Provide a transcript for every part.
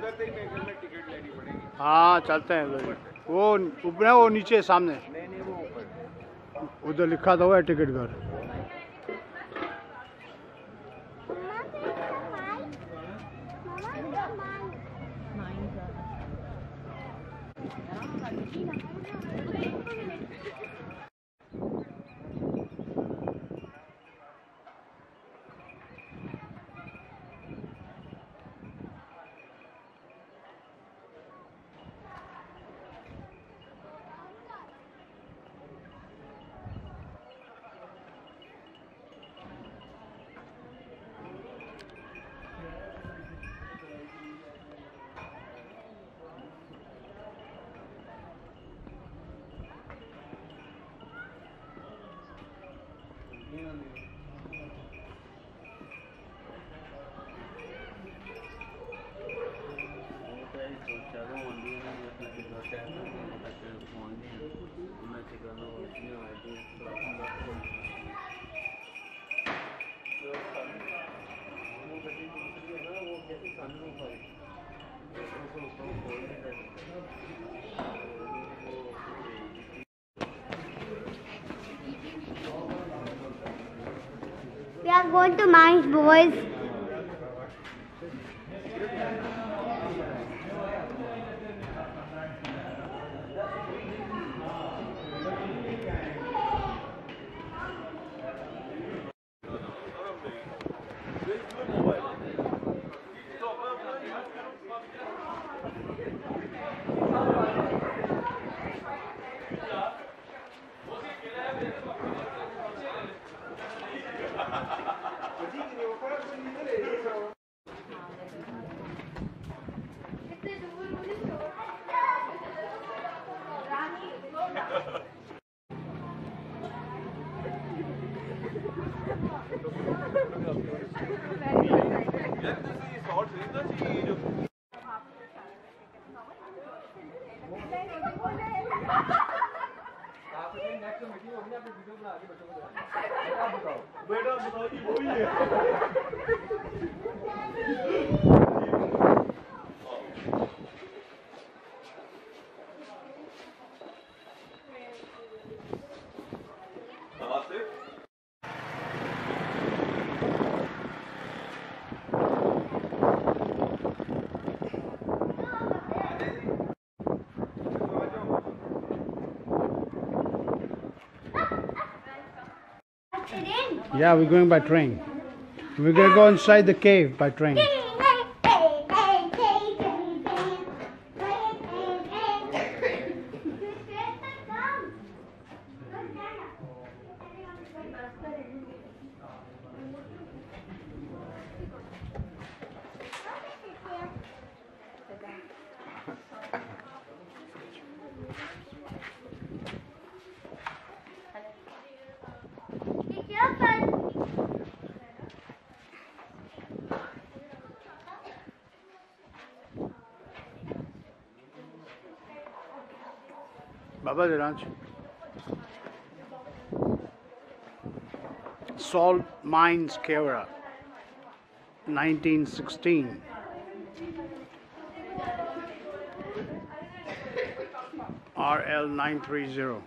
उतरते ही मेरे घर में टिकट लेनी पड़ेगी। हाँ चलते हैं उधर, वो ऊपर है, वो नीचे सामने। नहीं वो ऊपर, उधर लिखा तो हुआ है टिकट घर। We are going to Mines, boys. बेटा बताओ जी वही है। Yeah, we're going by train. We're gonna go inside the cave by train. Baba Ranch. Salt Mines, Kevra, 1916. RL 930.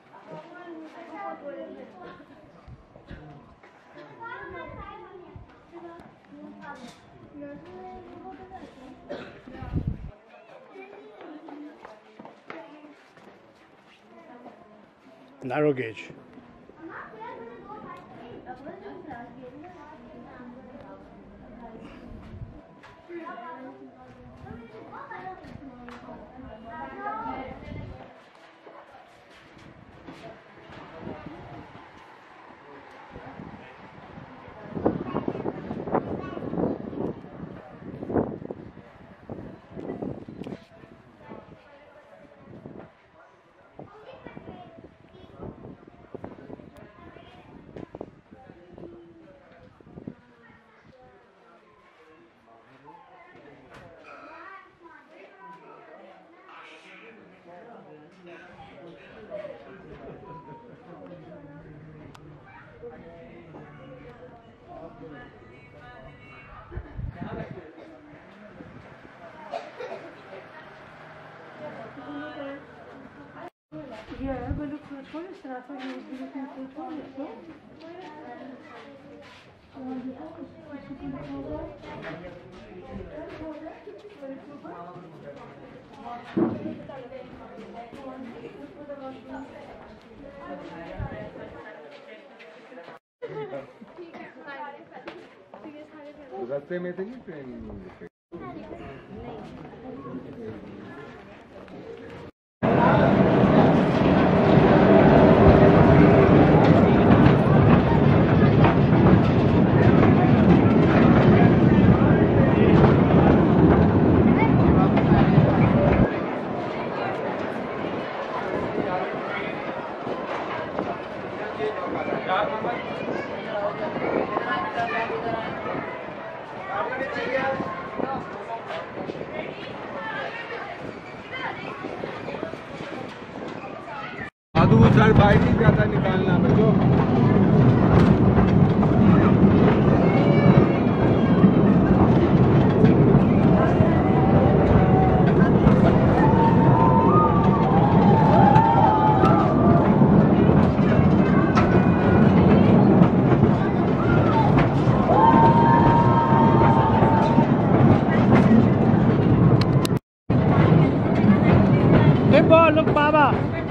Narrow gauge. रास्ते में थे कि ट्रेन सर भाई नहीं ज्यादा निकालना बच्चों। Hey, boy, look, Baba.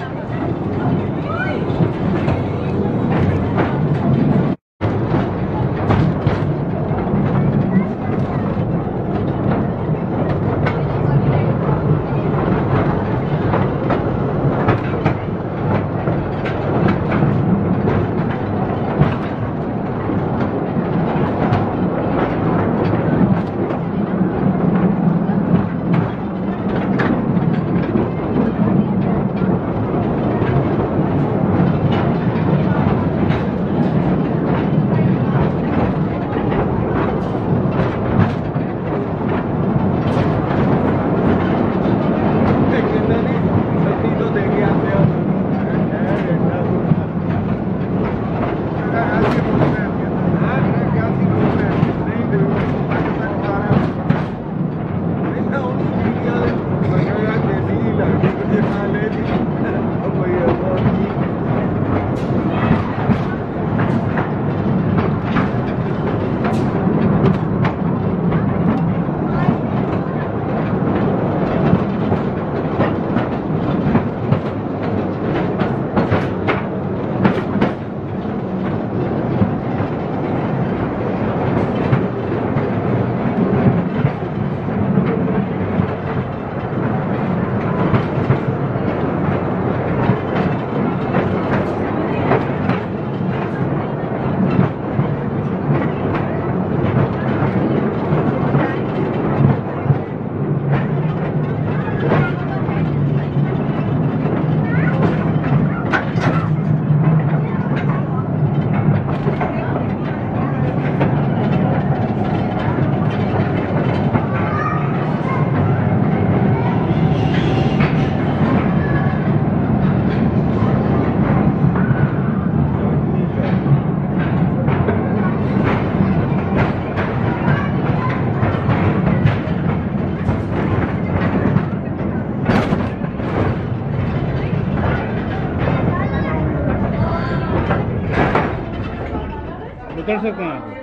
कर सकते हैं आप।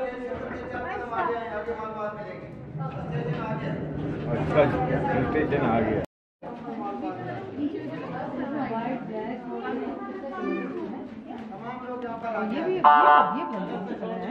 अच्छा स्टेशन आ गया। ये भी है।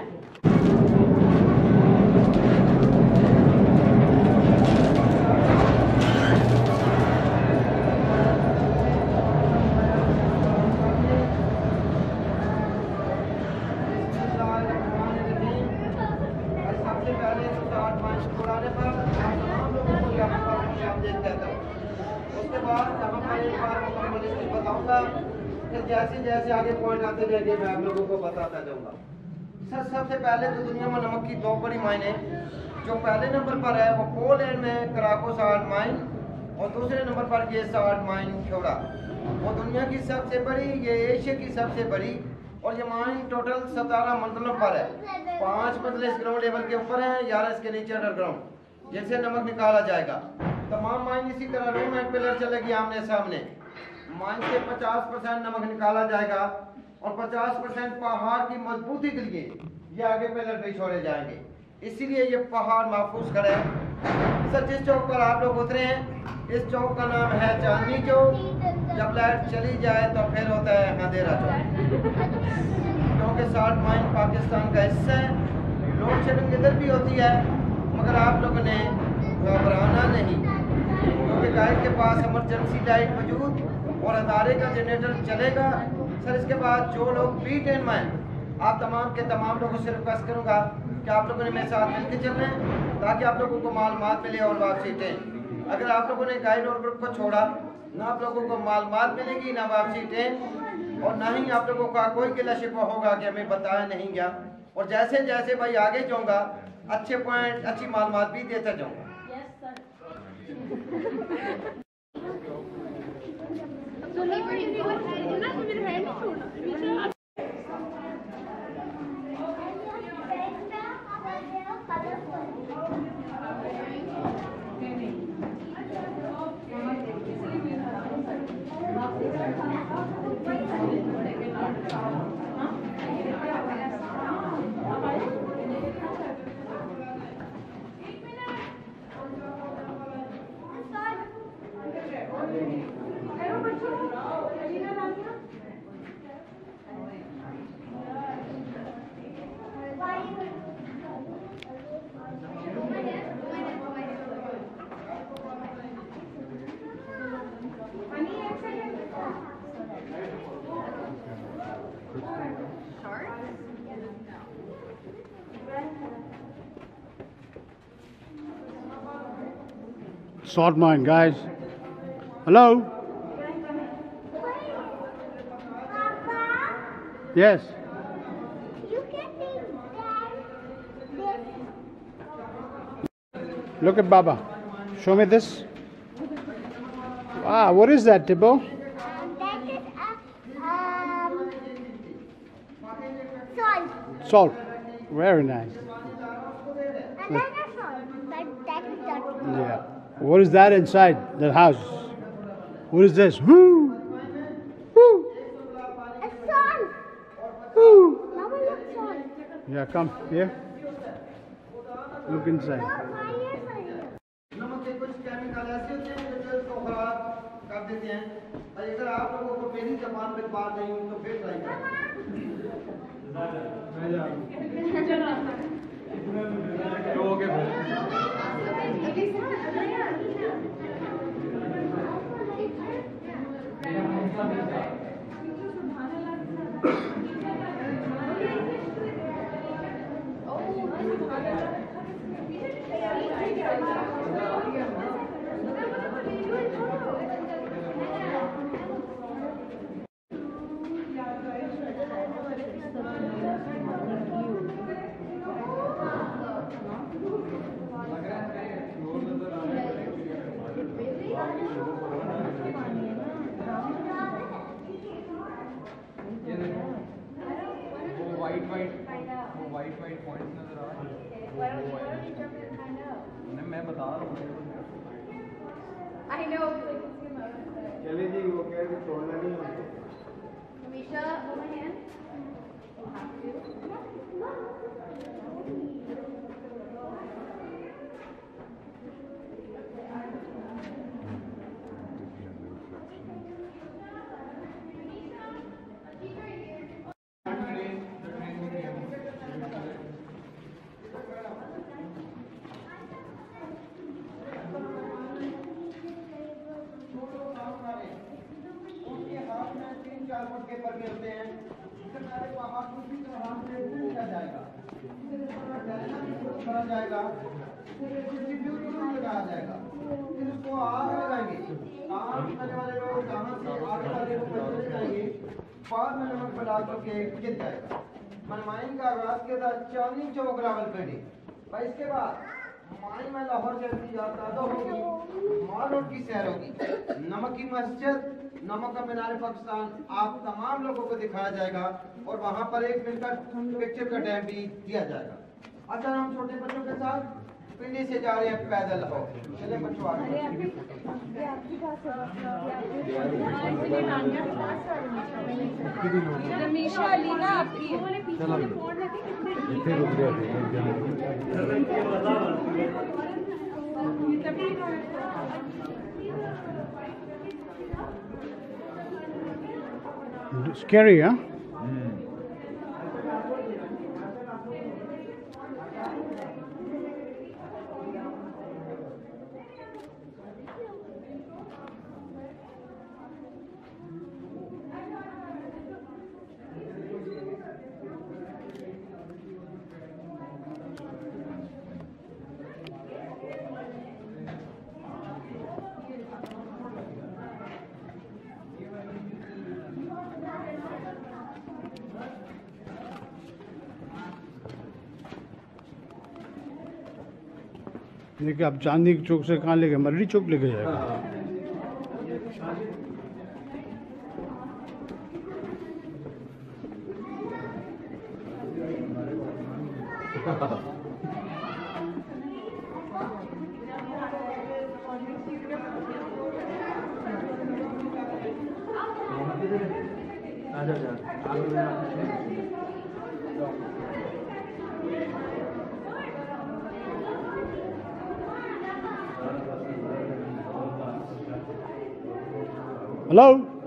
जैसे जैसे आगे पॉइंट आते रहेंगे मैं आप लोगों को बताता जाऊंगा। सर सबसे पहले तो दुनिया में नमक की दो बड़ी माइने, जो पहले नंबर पर है वो पोलैंड में कराको साल्ट माइन और दूसरे नंबर पर ये साल्ट माइन छोड़ा। वो दुनिया की सबसे बड़ी, ये एशिया की सबसे बड़ी, और ये माइन टोटल 17 मंजिलों पर है। 5 मंजिलें इस ग्राउंड लेवल के ऊपर है, 11 इसके नीचे अंडरग्राउंड, जिससे नमक निकाला जाएगा। तमाम माइन इसी तरह रूम एंड पिलर चलेगी आमने सामने। माइन से 50% नमक निकाला जाएगा और 50% पहाड़ की मजबूती के लिए ये आगे पिलर पे छोड़े जाएंगे, इसीलिए ये पहाड़ महफूज खड़ा है। सर जिस चौक पर आप लोग उतरे हैं इस चौक का नाम है चांदनी चौक। जब लाइट चली जाए तो फिर होता है अंधेरा चौक, क्योंकि साल्ट माइन पाकिस्तान का हिस्सा है। लोड शेडिंग इधर भी होती है, मगर आप लोगों ने घबराना नहीं, क्योंकि गाइड के पास इमरजेंसी लाइट मौजूद और अदारे का जनरेटर चलेगा। सर इसके बाद जो लोग B10 में आप तमाम के तमाम लोगों से रिक्वेस्ट करूंगा कि आप लोगों ने मेरे साथ मिलकर चलना है, ताकि आप लोगों को मालूमात मिले और वापसी ट्रेन। अगर आप लोगों ने गाइड और ग्रुप को छोड़ा, ना आप लोगों को मालूमात मिलेगी, ना वापसी ट्रेन, और ना ही आप लोगों का कोई गिला शिकवा होगा कि हमें बताया नहीं गया। और जैसे जैसे भाई आगे जाऊंगा अच्छे पॉइंट अच्छी मालूमात भी देता जाऊंगा। Salt mine, guys. Hello? Yes. You can take that. Look at Baba. Show me this. Wow, what is that, Tibbo? That is salt. Salt. Very nice. And that is salt. But that is dirty. Yeah. What is that inside the house? What is this? Woo! Woo! It's salt. Woo! Mama, look salt. Yeah, come here. Look inside. नमक के कुछ chemical ऐसे होते हैं जो दिल को खराब कर देते हैं। और अगर आप लोगों को मेरी जबान पे बात नहीं हुई तो फिर ट्राई वाइट पॉइंट्स नजर आ रहे हैं। मैं बता रहा हूँ। चलिए जी, वो कह रहे छोड़ना नहीं है। Misha, hold my hand. Paper मिलते हैं, पहाड़ दूसरी तरह से किया जाएगा, करा जाएगा, लगाया जाएगा, फिर उसको आग लगाएंगे। आग लगाने वाले लोग जहाँ से आग वाले लोग चले जाएंगे, बाद में नमक मिला करके गिर जाएगा। मनमाइन का आगाज के साथ चांदनी चौक रावलपिंडी। भाई इसके बाद माइन में लाहौर जैसी यात्रा होगी, माल रोड की सैर होगी, नमक की मस्जिद, नमक का मीनार पाकिस्तान आप तमाम लोगों को दिखाया जाएगा और वहाँ पर एक मिलकर पिक्चर का डैम भी दिया जाएगा। अच्छा, हम छोटे बच्चों के साथ पिंडी से जा रहे हैं पैदल हो। चले बच्चों आगे। रमीशा लीना आपकी Scary, huh? देखिए आप चांदनी चौक से कहाँ ले गए? मर्री चौक लेके जाएगा। हेलो,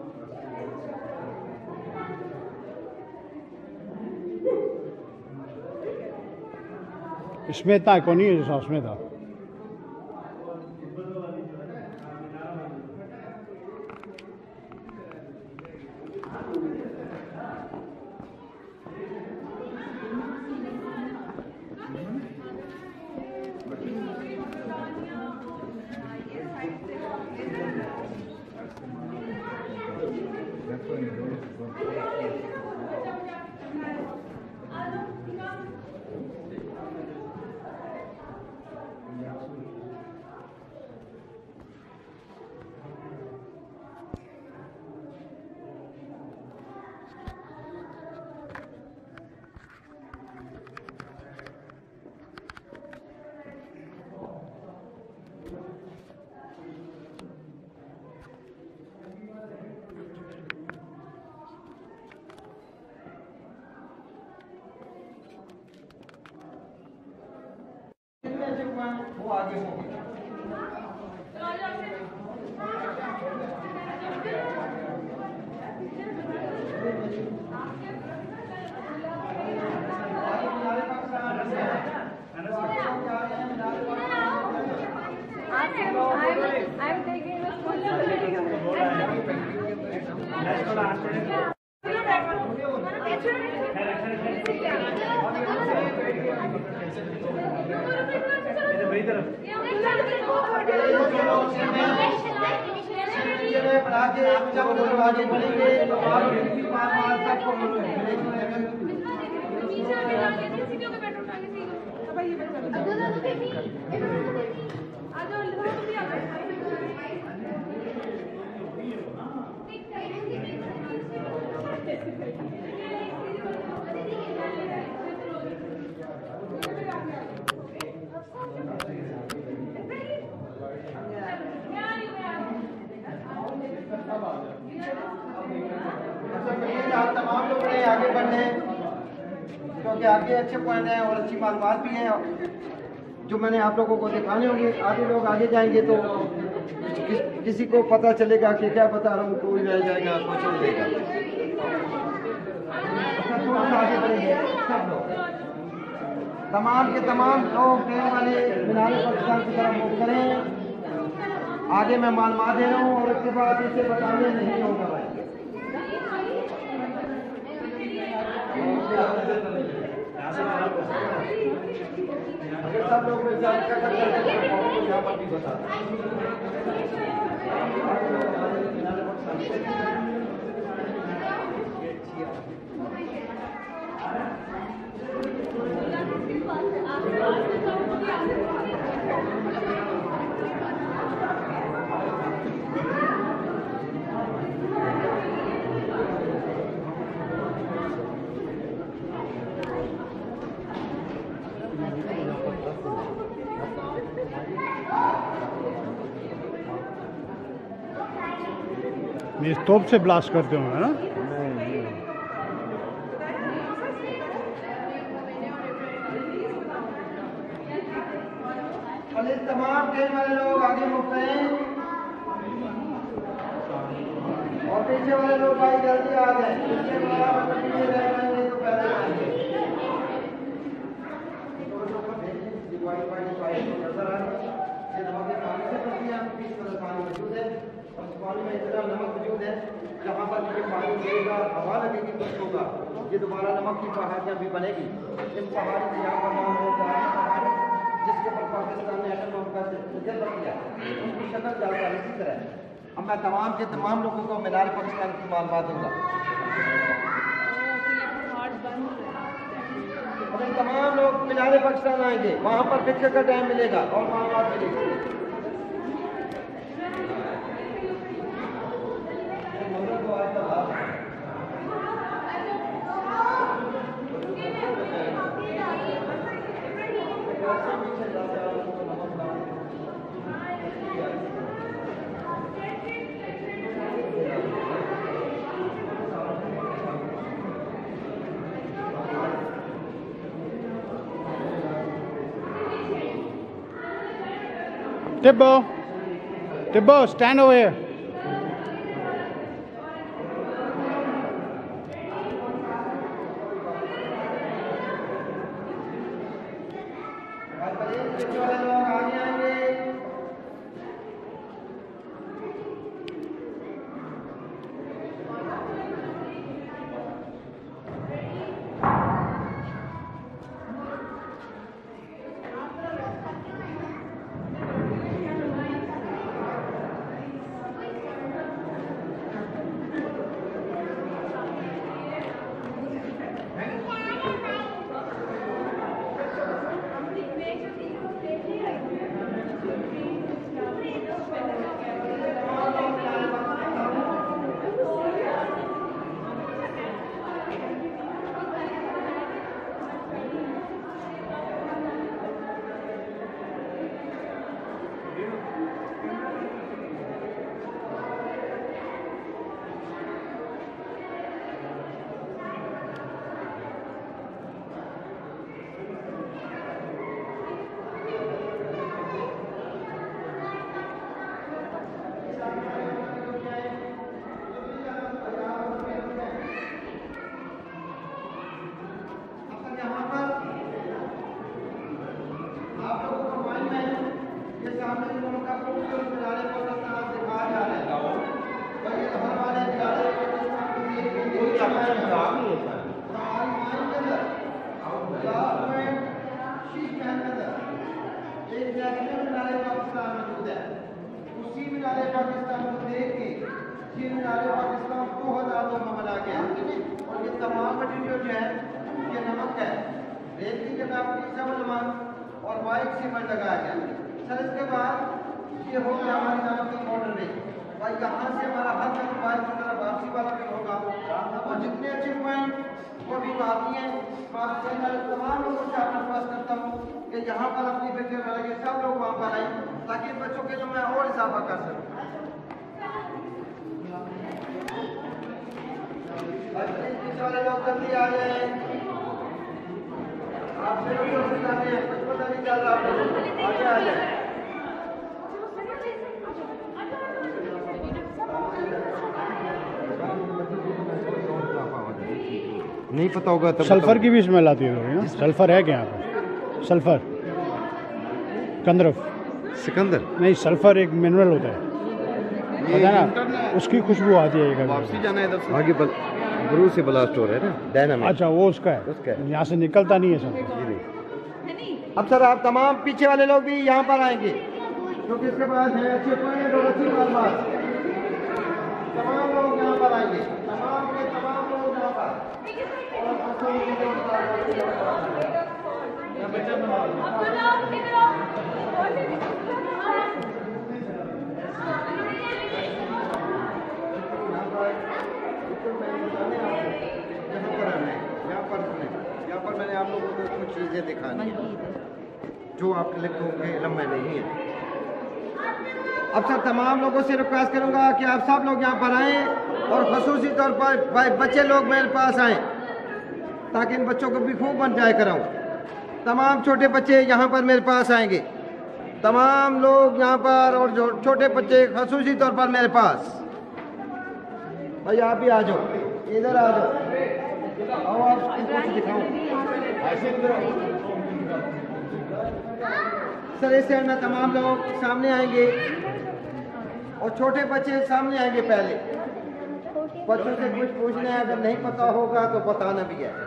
स्मिता कौन है? जैसा स्मिता वो आगे हो गया। I'm taking responsibility of जब लोग आगे बढ़ेंगे तो आप सबको तमाम लोग ने आगे बढ़ने क्योंकि आगे अच्छे पॉइंट हैं और अच्छी मालूमात भी हैं जो मैंने आप लोगों को दिखाने होंगे। आगे लोग आगे जाएंगे तो किसी को पता चलेगा कि क्या बता रहा हूँ, कोई रह जाएगा, कोई छोड़ देगा। थोड़ा सा आगे बढ़ेंगे सब लोग, तमाम के तमाम लोग ट्रेन वाले मीनारे पाकिस्तान की तरफ मुख करें। आगे मैं मालूमात दे रहा हूँ और उसके बाद इसे बताने नहीं होगा भाई। सब लोग यहाँ पर भी बता ये तोप से ब्लास्ट करते होंगे ना। प्लीज तमाम ट्रेन वाले लोग आगे मुड़ रहे हैं और पीछे वाले लोग भाई जल्दी आ जाए। पीछे वाला पीछे रह जाएंगे तो पहले आएंगे। पानी में इतना नमक मौजूद है, जहाँ पर ये पानी गिरेगा हवा लगेगी कुछ होगा, ये दोबारा नमक की पहाड़ियाँ भी बनेगी। इस पहाड़ी से यहाँ पर नाम होता है पहाड़ी, जिसके ऊपर पाकिस्तान ने एटम बम का तजर्बा किया, उसकी शक्ल डालता है। इसी तरह अब मैं तमाम के तमाम लोगों को मीनार पाकिस्तान की मालूमात दूंगा। अभी तमाम लोग मीनार पाकिस्तान आएंगे, वहाँ पर पिक्चर का टाइम मिलेगा और मालूमात मिलेगी। Tibbo, stand over here. Pakistan को देख के ये मीनारे पाकिस्तान 2002 में बना गया और ये तमाम मटीरियल जो है ये नमक है, रेत की जगह नमक और वाइट सीमेंट लगाया गया। सर इसके बाद ये हो गया हमारी नमक की बॉर्डर में भाई, यहाँ से हमारा हर तक वाइट की तरह वापसी वाला भी होगा और जितने अच्छे पॉइंट वो भी बाकी हैं। तमाम लोगों से आपको रिक्वेस्ट करता हूँ कि यहाँ पर अपनी पिक्चर में लगे सब लोग वहाँ पर आए ताकि बच्चों के जो मैं और इजाफा कर सकूँ। वाले लोग जल्दी आ जाए, आप से लोग जाते हैं, कुछ पता नहीं चल रहा, आगे आ जाए। नहीं पता होगा तब सल्फर की भी स्मेल आती है ना? सल्फर है क्या यहाँ पर? सल्फर कंदरफ सिकंदर नहीं, सल्फर एक मिनरल होता है, पता ना, उसकी खुशबू आती है। वापसी जाना है इधर आगे ब्रू से ब्लास्ट हो रहा है ना, डायनामिक। अच्छा वो उसका है, यहाँ से निकलता नहीं है सर। अब सर आप तमाम पीछे वाले लोग भी यहाँ पर आएंगे क्योंकि इसके बाद है अच्छे पॉइंट और अच्छी बात। तमाम लोग यहाँ पर आएंगे, तमाम लोग यहाँ पर। यहाँ पर मैंने आप लोगों को कुछ चीज़ें दिखानी जो आपके लिए इल्म में नहीं है। अब सर तमाम लोगों से रिक्वेस्ट करूंगा कि आप सब लोग यहाँ पर आएँ और खसूसी तौर पर बच्चे लोग मेरे पास आएँ ताकि इन बच्चों को भी खूब एंजॉय कराऊँ। तमाम छोटे बच्चे यहाँ पर मेरे पास आएंगे, तमाम लोग यहाँ पर, और जो छोटे बच्चे खसूसी तौर पर मेरे पास। भाई आप भी आ जाओ, इधर आ जाओ, आओ आप कुछ दिखाओ। सर इस साइड में तमाम लोग सामने आएंगे और छोटे बच्चे सामने आएंगे। पहले बच्चों से कुछ पूछना है, अगर नहीं पता होगा तो बताना भी है।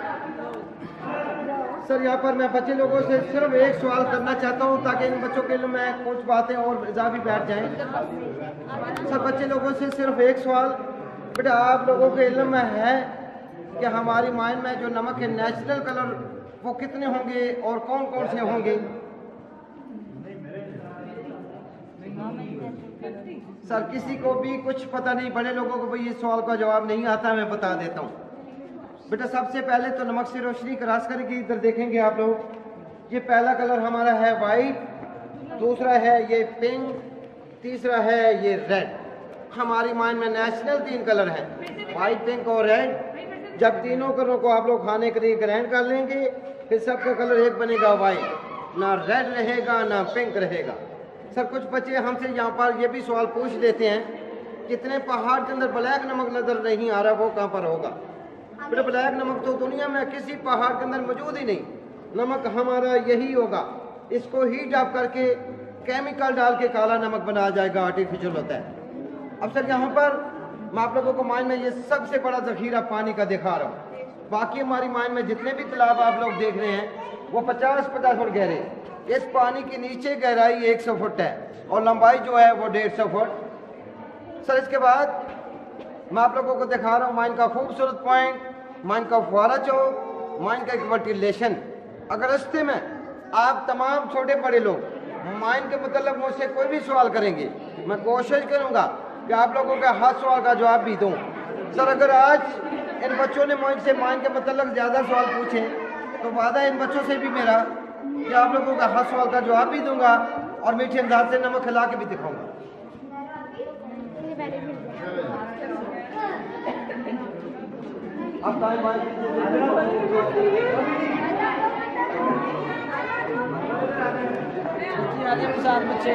सर यहाँ पर मैं बच्चे लोगों से सिर्फ एक सवाल करना चाहता हूँ ताकि इन बच्चों के लिए मैं कुछ बातें और इजाफी बैठ जाएं। सर बच्चे लोगों से सिर्फ एक सवाल, बेटा आप लोगों के इल्म में है कि हमारी माइंड में जो नमक है नेचुरल कलर वो कितने होंगे और कौन कौन से होंगे? सर किसी को भी कुछ पता नहीं, बड़े लोगों को भी इस सवाल का जवाब नहीं आता, मैं बता देता हूँ। बेटा सबसे पहले तो नमक से रोशनी क्रॉस करके इधर देखेंगे आप लोग। ये पहला कलर हमारा है वाइट, दूसरा है ये पिंक, तीसरा है ये रेड। हमारी माइंड में नेशनल 3 कलर हैं, वाइट, पिंक और रेड। जब तीनों कलरों को आप लोग खाने के लिए ग्राइंड कर लेंगे फिर सबका कलर एक बनेगा वाइट, ना रेड रहेगा ना पिंक रहेगा। सर कुछ बच्चे हमसे यहाँ पर ये भी सवाल पूछ लेते हैं कितने पहाड़ के अंदर ब्लैक नमक नजर नहीं आ रहा, वो कहाँ पर होगा? बेटा ब्लैक नमक तो दुनिया में किसी पहाड़ के अंदर मौजूद ही नहीं, नमक हमारा यही होगा। इसको हीट अप करके केमिकल डाल के काला नमक बनाया जाएगा, आर्टिफिशियल होता है। अब सर यहाँ पर मैं आप लोगों को माइंड में ये सबसे बड़ा जखीरा पानी का दिखा रहा हूँ। बाकी हमारी माइंड में जितने भी तालाब आप लोग देख रहे हैं वो 50-50 फुट गहरे। इस पानी के नीचे गहराई 100 फुट है और लंबाई जो है वो 150 फुट। सर इसके बाद मैं आप लोगों को दिखा रहा हूँ माइन का खूबसूरत पॉइंट, माइन का फुहारा चौक, माइन का एक वर्टिलेशन। अगर रास्ते में आप तमाम छोटे बड़े लोग माइन के मतलब मुझसे कोई भी सवाल करेंगे, मैं कोशिश करूँगा कि आप लोगों के हर सवाल का जवाब भी दूँ। सर अगर आज इन बच्चों ने मुझसे माइन के मतलब ज़्यादा सवाल पूछे तो वादा इन बच्चों से भी मेरा कि आप लोगों का हर सवाल का जवाब भी दूंगा और मीठे अंदाज से नमक खिला के भी दिखाऊंगा। अब साथ बच्चे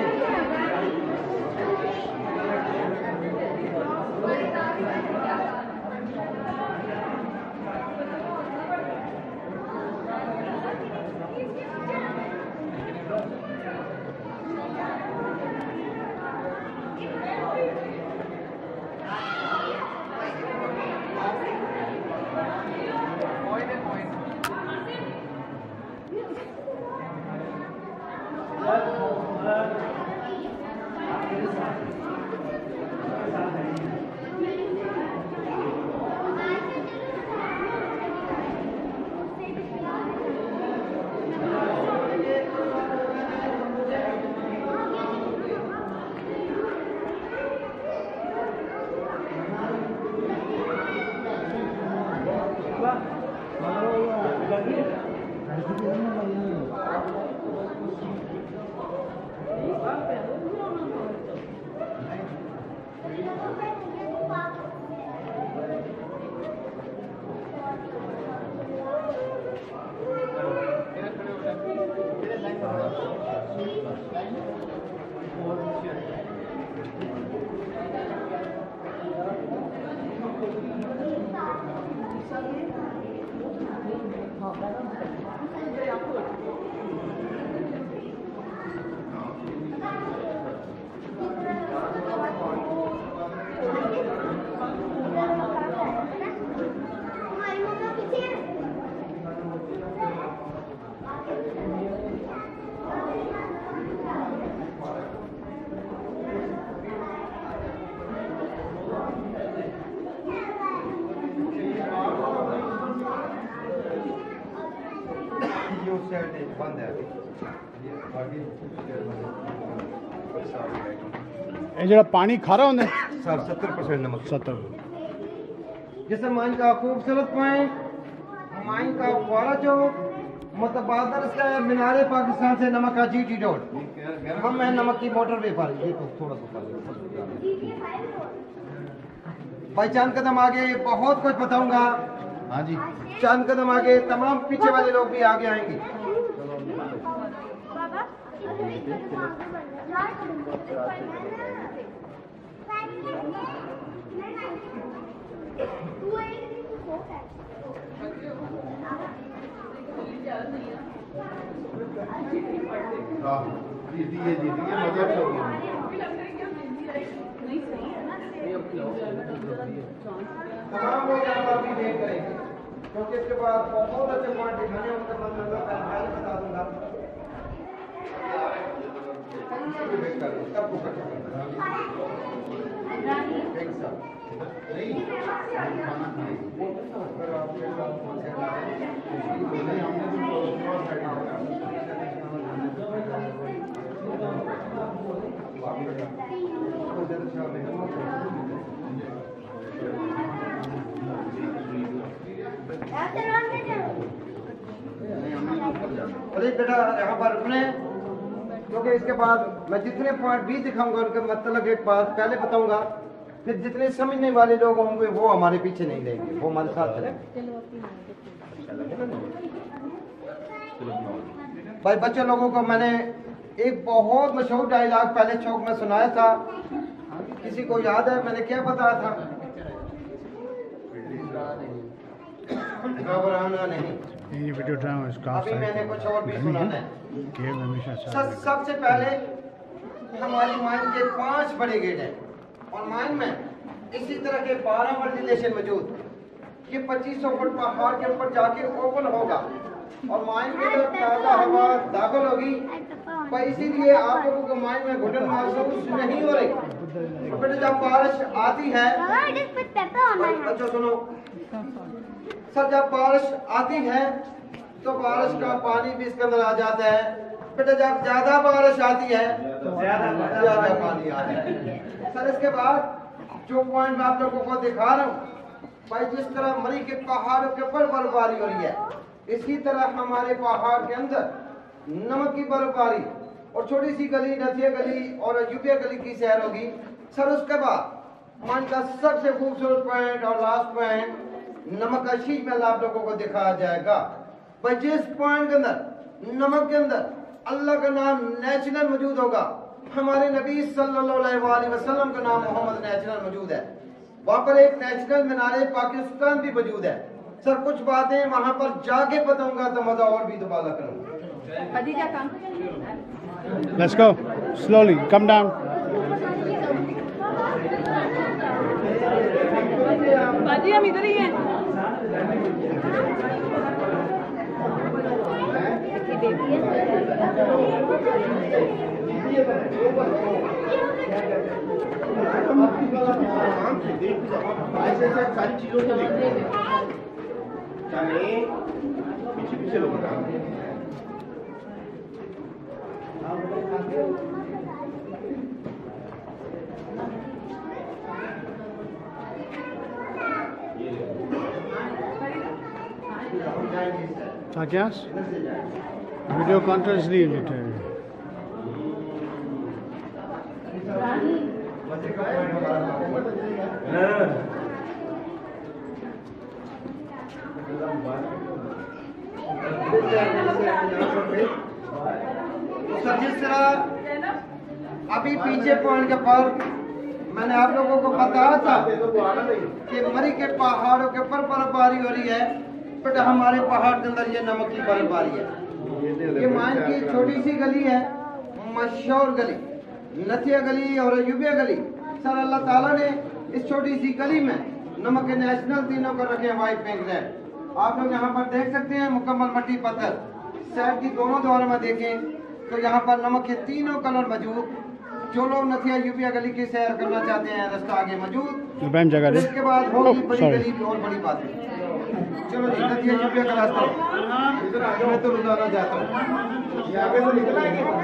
बंद है जो पानी खारा होंगे सर 70% नमक 70। जैसे माइन का खूबसूरत पॉइंट, माइन का फुहारा चौक, मुतबादल से मीनारे पाकिस्तान से नमक का GT रोड। हम मैं नमक की मोटर वे पर ये तो थोड़ा सा भाई चंद कदम आगे बहुत कुछ बताऊंगा। हाँ जी। चंद कदम आगे तमाम पीछे वाले लोग भी आगे आएंगे। तमाम लोग यहाँ पर भी वेट करेंगे क्योंकि इसके बाद बहुत अच्छे पॉइंट दिखाने हैं, उनका मैं बता दूंगा। वेट कर सबको एक साथ अरे बेटा यहाँ पर रुकने क्योंकि इसके बाद मैं जितने पॉइंट भी दिखाऊंगा उनके मतलब एक बात पहले बताऊंगा, फिर जितने समझने वाले लोग होंगे वो हमारे पीछे नहीं रहेंगे, वो हमारे साथ चलेंगे। भाई बच्चे लोगों को मैंने एक बहुत मशहूर डायलॉग पहले चौक में सुनाया था, किसी को याद है मैंने क्या बताया था? घबराना नहीं। ये वीडियो ड्रामा इसका अभी मैंने कुछ और भी सुनाना है। गेम हमेशा सबसे पहले हमारी माइंड के 5 बड़े गेट हैं और माइंड में इसी तरह के 12 वेंटिलेशन मौजूद। ये 2500 फुट पहाड़ के ऊपर जाके ओपन होगा और माइंड के अंदर ताज़ा हवा दाखिल होगी। पर इसीलिए आप लोगों को माइंड में घुटन महसूस नहीं हो रही। तो बेटा जब बारिश आती है, अच्छा सुनो सर, जब बारिश आती है तो बारिश का पानी भी इसके अंदर आ जाता है। बेटा जब ज्यादा बारिश आती है तो ज्यादा पानी आ जाता है। सर इसके बाद जो पॉइंट मैं आप लोगों को दिखा रहा हूँ, भाई जिस तरह मरी के पहाड़ों के ऊपर बर्फबारी हो रही है, इसी तरह हमारे पहाड़ के अंदर नमक की बर्फबारी और छोटी सी गली नथिया गली और यूपिया गली की सैर होगी। सर उसके बाद मन का सबसे खूबसूरत पॉइंट और लास्ट पॉइंट नमक का शीश महल आप लोगों को दिखाया जाएगा। भाई जिस पॉइंट के अंदर नमक के अंदर अल्लाह का नाम नेचुरल मौजूद होगा, हमारे नबी सल्लल्लाहु अलैहि वसल्लम का नाम मोहम्मद नेचुरल मौजूद है। वहाँ पर एक नेचुरल मीनारे पाकिस्तान भी मौजूद है। सर कुछ बातें वहाँ पर जाके बताऊंगा तो मजा और भी दोबारा करूंगा। Let's go slowly, come down. बाजी हम इधर ही हैं। ऐसे सारी चीजों को देखते हैं, पीछे पीछे लोग क्या वीडियो कॉन्फ्रेंस ली लेते हैं। सर जिस तरह अभी पीछे पॉइंट के पर मैंने आप लोगों को बताया था कि मरी के पहाड़ों के ऊपर बर्फबारी हो रही है, बट हमारे पहाड़ के अंदर ये नमक की बर्फबारी है। ये मान की छोटी सी गली है, मशहूर गली नथिया गली और यूबिया गली। सर अल्लाह ताला ने इस छोटी सी गली में नमक के नेशनल तीनों को रखे हैं, व्हाइट पिंक रेड। आप लोग यहाँ पर देख सकते हैं मुकम्मल मट्टी पत्थर। साइड की दोनों द्वारों में देखें तो यहाँ पर नमक के तीनों कलर मौजूद। जो लोग नथिया यूपिया गली की सैर करना चाहते हैं रास्ता आगे मौजूद। इसके बाद होगी बड़ी गली की और बड़ी बात है। चलो जी नथिया यूपिया का रास्ता इधर आगे मैं तो रोजाना जाता हूँ, ये आगे से निकल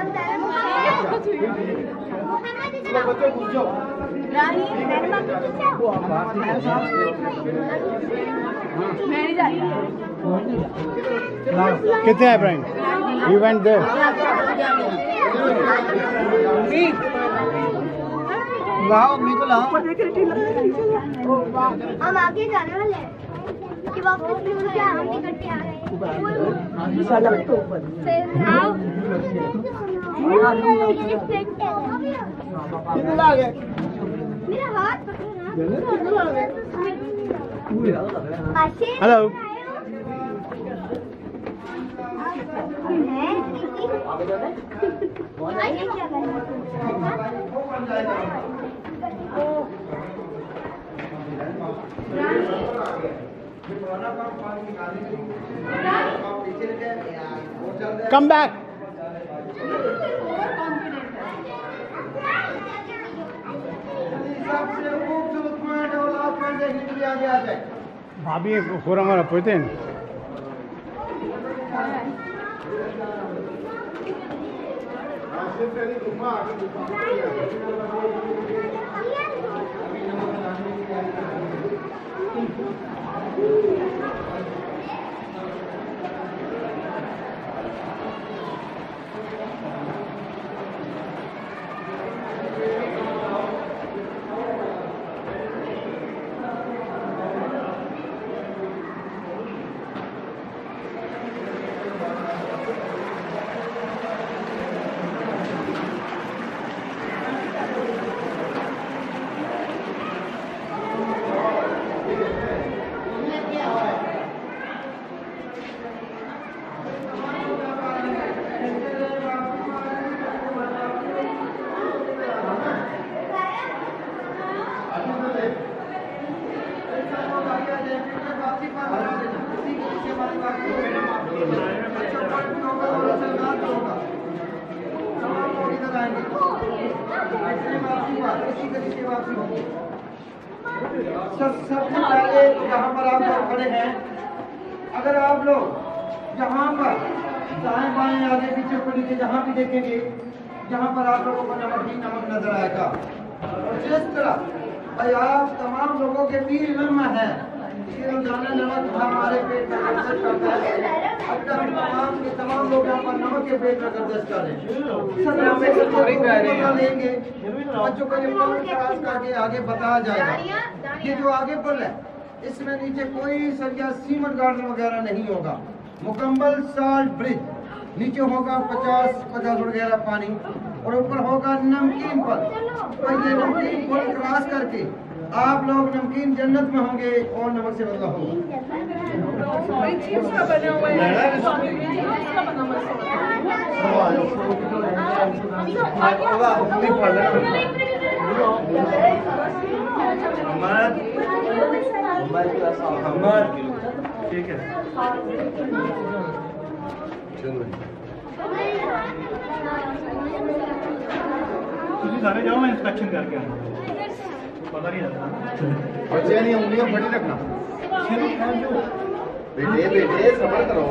बच्चों घुस जाओ। मैं नहीं जा रही। कितने हैं इब्राहिम? You went there. लाओ मम्मी को लाओ। हम आगे जाने वाले हैं कि वापस भी मुझे हम टिकट आ रहे हैं। कितना आ गए? मेरा हाथ पकड़ो ना। हेलो। Come back. सबसे खूबसूरत पॉइंट और लास्ट पॉइंट देखने के लिए आगे आ जाए। भाभी पूरा हमारा पहुँचे। सबसे पहले यहाँ पर आप लोग खड़े हैं, अगर आप लोग यहाँ पर दाएं बाएं आगे पीछे को नीचे जहाँ भी देखेंगे, जहाँ पर आप लोगों को नमक ही नमक नजर आएगा। और जिस तरह भाई आप तमाम लोगों के पीर लम्हा है कि रोजाना नमक हमारे पेट में गर्दिश करता है। अब तक तमाम के तमाम लोग यहाँ पर नमक के पेट में गर्दिश कर रहे हैं। लेंगे बच्चों को ये क्लास करके आगे बताया जाएगा। ये जो आगे पुल है इसमें नीचे कोई सरिया सीमेंट गार्डन वगैरह नहीं होगा, मुकम्मल साल्ट ब्रिज, नीचे होगा 50 फुट गहरा पानी और ऊपर होगा नमकीन पुल। तो ये नमकीन पुल क्रॉस करके आप लोग नमकीन जन्नत में होंगे और नमक से बदला ठीक है सारे जाओ, मैं इंस्पेक्शन करके आऊँ, पता नहीं लगता। बच्चे नहीं उंगलियां फटी रखना। बेटे बेटे सबर करो।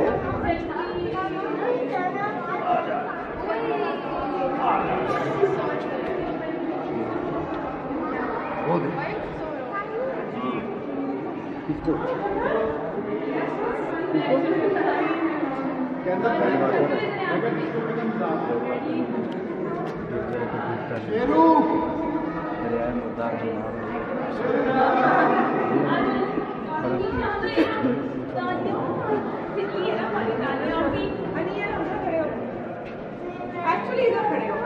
शेरू एक्चुअली इधर खड़े हो।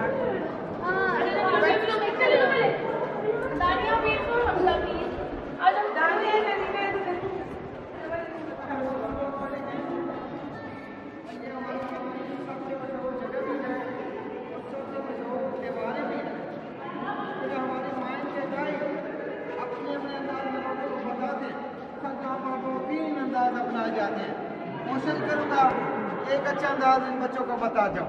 कोशिश करूंगा एक अच्छा अंदाज इन बच्चों को बता जाऊं।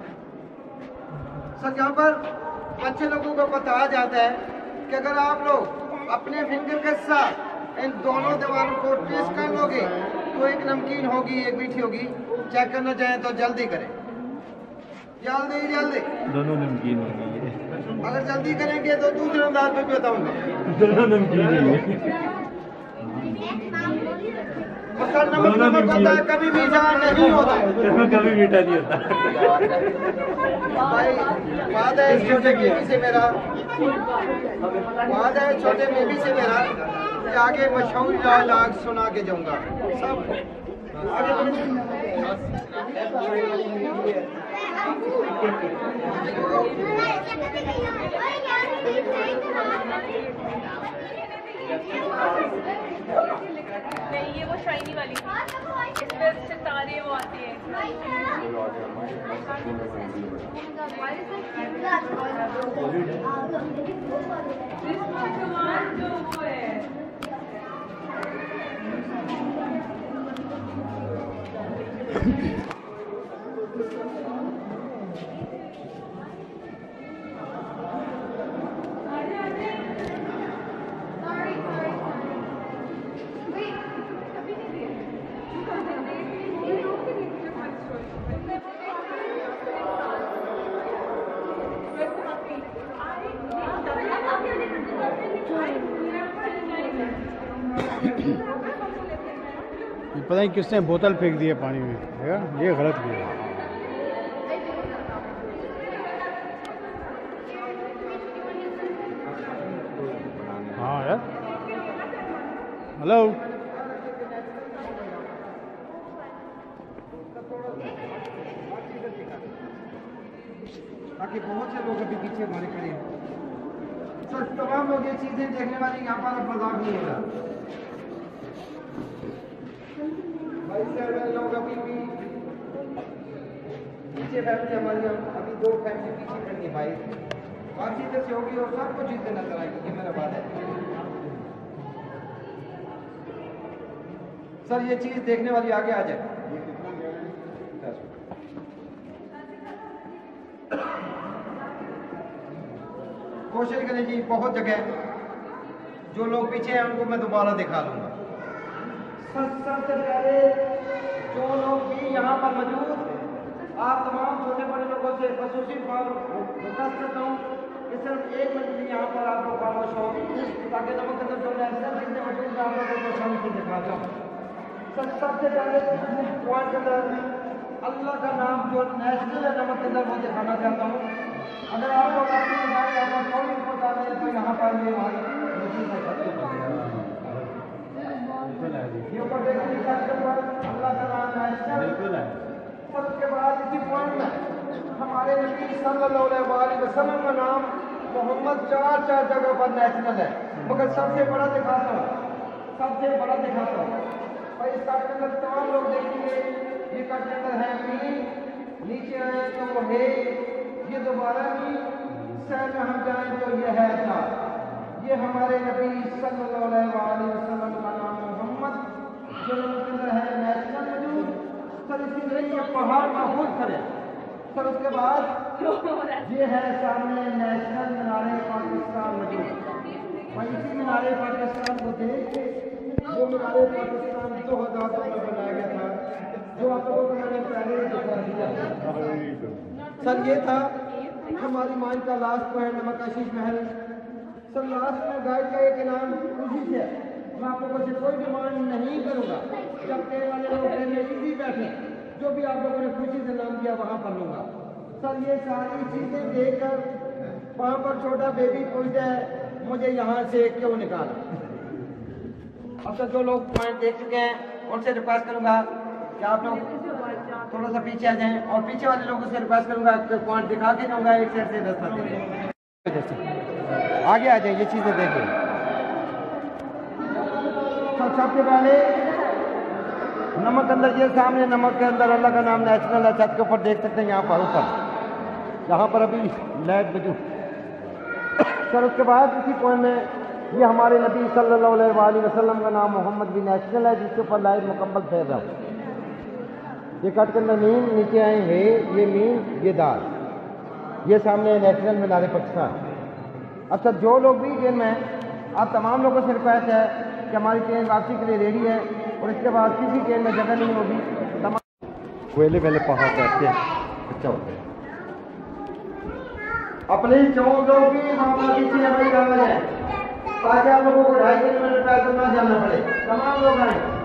सर यहाँ पर बच्चे लोगों को बताया जाता है कि अगर आप लोग अपने फिंगर के साथ इन दोनों दीवारों को ट्विस्ट कर लोगे तो एक नमकीन होगी एक मीठी होगी। चेक करना चाहें तो जल्दी करें, जल्दी जल्दी। दोनों नमकीन होंगी। अगर जल्दी करेंगे तो दूसरे अंदाज में भी बताऊंगा। दोनों नमकीन होंगी। मगर नमक नमक होता है, कभी मीठा नहीं होता। कभी मीठा नहीं होता। भाई वादा है छोटे बेबी से मेरा, वादा है छोटे बेबी से मेरा कि आगे मशहूर लाग सुना के जाऊंगा सब आगे नहीं, ये वो शाइनी वाली इसमें सितारे वो आती है। जो वो है पता नहीं किसने बोतल फेंक दी है पानी में, ये गलत किया। हाँ यार, हेलो। बाकी बहुत से लोग अभी पीछे हमारे खड़े हैं। सर तमाम लोग ये चीजें देखने वाले यहाँ पर मजाक नहीं होगा। भाई सर लोग अभी भी पीछे फैमिली हमारी, अभी 2 फैमिली पीछे खड़ी है भाई। बाकी इधर से होगी और सबको चीजें नजर आएगी, ये मेरा बात है। सर ये चीज देखने वाली आगे आ जाए। कोशिश करें जी, बहुत जगह जो लोग पीछे हैं उनको मैं दोबारा दिखा दूंगा। सबसे पहले जो लोग भी यहाँ पर मौजूद, आप तमाम छोटे बड़े लोगों से खसूसी रिक्वेस्ट करता हूँ कि सिर्फ 1 मिनट यहाँ पर आप लोग खामोश हो, ताकि नमक अंदर जो नेशनल जितने मौजूद हैं आप लोगों को शामिल से दिखाता हूँ। सबसे पहले पॉइंट के अंदर अल्लाह का नाम जो नेशनल है नमक के अंदर वो दिखाना चाहता हूँ। अगर आप लोग अपनी यहाँ पर थोड़ी बता रहे हैं तो यहाँ पर ये हमारी ये ऊपर देखिए अल्लाह का नाम नेशनल। और उसके बाद इसी पॉइंट में हमारे नबी सल्लल्लाहु अलैहि वसल्लम का नाम मोहम्मद 4 जगह पर नेशनल है। मगर सबसे बड़ा दिखाता हूँ, सबसे बड़ा दिखाता हूँ भाई। इस कट के अंदर तमाम लोग देखेंगे, ये कट के अंदर है मीन, नीचे आए तो वो है, ये दोबारा भी सैर में हम जाएं तो ये है था। ये हमारे नबी सल्लल्लाहु अलैहि वसल्लम का नाम मोहम्मद जो के अंदर है नेशनल मौजूद। सर इसीलिए ये पहाड़ महफूज करें। सर उसके बाद ये है सामने नेशनल मीनारे पाकिस्तान मौजूद। भाई इसी मीनारे पाकिस्तान को देख के वो मीनारे पाकिस्तान 2002 में बनाया गया था, जो आप लोगों को मैंने पहले दिखा दिया। सर ये था हमारी माइन का लास्ट पॉइंट, नमक आशीष महल। सर लास्ट में गाइड का एक इनाम खुशी से मैं आप लोगों से कोई डिमांड नहीं करूंगा। जब ट्रेन वाले लोग ट्रेन में इजी बैठे, जो भी आप लोगों ने खुशी से नाम दिया वहां पर लूंगा। सर ये सारी चीजें देखकर वहां पर छोटा बेबी पूछता है मुझे यहाँ से क्यों निकाला। अब तक जो लोग पॉइंट देख चुके हैं उनसे रिक्वेस्ट करूंगा कि आप लोग थोड़ा सा पीछे आ जाएं, और पीछे वाले लोगों से रिक्वेस्ट करूंगा कि पॉइंट दिखा के जाऊंगा, एक साइड से रास्ता दे दें। आगे आ जाए, ये चीजें देखें। तो सबसे पहले नमक अंदर, ये सामने नमक के अंदर अल्लाह का नाम नेशनल है। छत के ऊपर देख सकते हैं, यहाँ पर ऊपर, यहाँ पर अभी लाइट मौजूद। सर उसके बाद इसी पॉइंट में ये हमारे नबी सल्लल्लाहु अलैहि वसल्लम का नाम मोहम्मद भी नेशनल है, जिसके ऊपर लाइट मुकम्मल फेर रहा हूँ। ये कट के अंदर मीन, नीचे आए हैं ये मीन, ये दाल, ये सामने नेशनल मीनारे पाकिस्तान। अच्छा जो लोग भी ट्रेन में, आप तमाम लोगों से रिक्वेस्ट है कि हमारी ट्रेन वापसी के लिए रेडी है, और इसके बाद किसी ट्रेन में जगह नहीं होगी। तमाम पहले पहले पहाड़ बैठते हैं, अच्छा होता है। अपने 4 लोग भी वहाँ पर पीछे हमारी गाँव है, ताकि आप लोगों को 2.5 किलोमीटर पैदल ना जाना पड़े। तमाम लोग आए।